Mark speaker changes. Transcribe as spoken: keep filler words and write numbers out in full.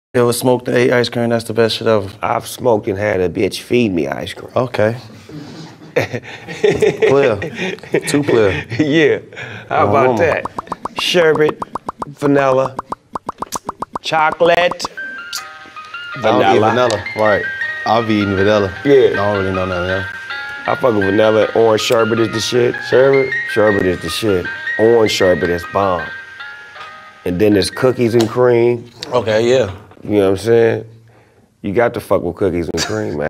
Speaker 1: You ever smoked and ate ice cream? That's the best shit ever.
Speaker 2: I've smoked and had a bitch feed me ice cream.
Speaker 1: Okay. Clear. Two clear.
Speaker 2: Yeah. How
Speaker 1: Oh,
Speaker 2: about
Speaker 1: mama.
Speaker 2: that? Sherbet, vanilla, chocolate, vanilla.
Speaker 1: I don't eat vanilla. Right. I'll be eating vanilla.
Speaker 2: Yeah.
Speaker 1: I don't really know nothing else.
Speaker 2: I fuck with vanilla. Orange sherbet is the shit. Sherbet? Sherbet is the shit. Orange sherbet is bomb. And then there's cookies and cream.
Speaker 1: Okay, yeah.
Speaker 2: You know what I'm saying? You got to fuck with cookies and cream, man.